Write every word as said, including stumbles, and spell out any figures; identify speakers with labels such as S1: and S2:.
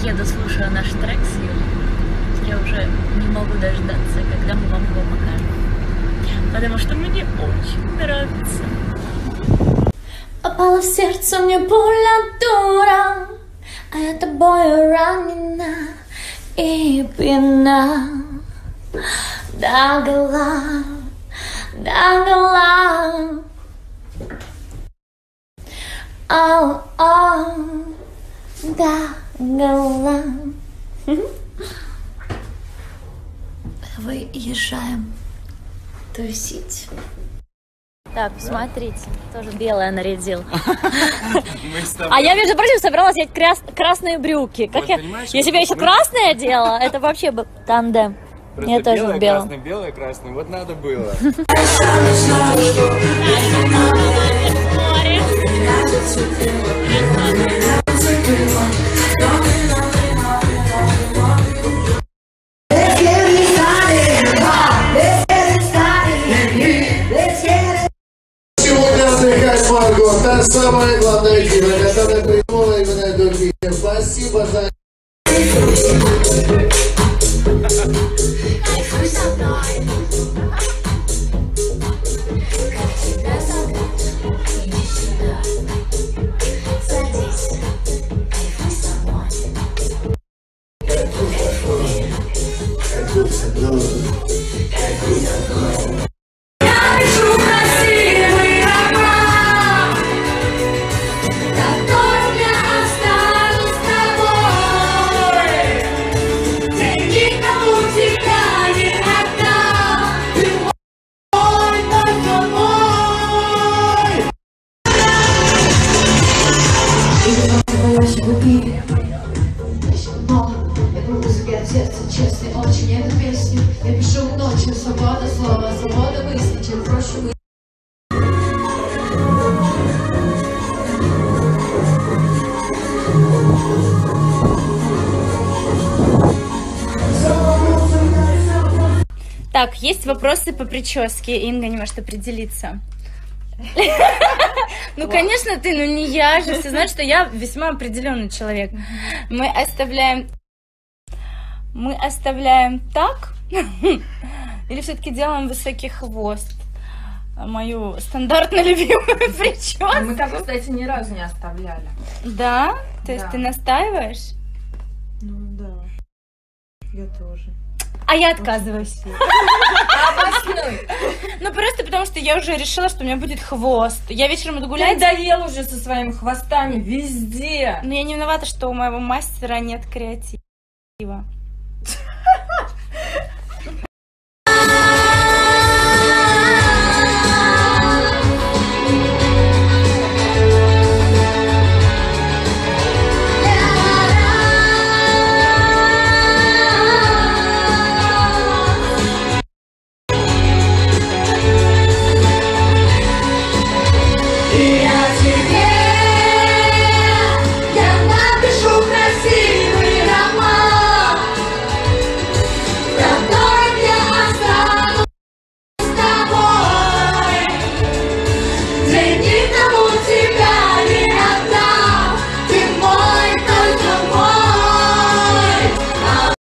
S1: еду, слушаю наш трек с Юлей. Я уже не могу дождаться, когда мы вам его покажем. Потому что мне очень нравится. Попала в сердце мне пуля дура, а я тобою ранена и пьяна догола, догола. Ау, ау, догола. Выезжаем тусить. Так, посмотрите, тоже белое нарядил. А я, между прочим, собиралась взять крас красные брюки. Как я... Если бы я еще красное одела, это вообще бы тандем.
S2: Просто
S1: я тоже
S2: белое,
S1: в белом.
S2: красное, белое, красное. Вот надо было.
S3: Марго, та самая главная дива, которая придумала именно эту песню. Спасибо за...
S4: Честный очень эту песню я пишу ночью, свобода слова, свобода мысли, чем проще мы.
S1: Так, есть вопросы по прическе. Инга не может определиться. Ну, конечно, ты, ну не я же. Все знают, что я весьма определенный человек. Мы оставляем... Мы оставляем так? Или все-таки делаем высокий хвост? Мою стандартно любимую прическу.
S5: Мы так, кстати, ни разу не оставляли.
S1: Да? То
S5: Да.
S1: есть ты настаиваешь?
S5: Ну да. Я тоже.
S1: А я отказываюсь.
S5: Обоснуй.
S1: Ну просто потому, что я уже решила, что у меня будет хвост. Я вечером иду
S5: Ты
S1: гулять.
S5: доел уже со своими хвостами везде.
S1: Но я не виновата, что у моего мастера нет креатива.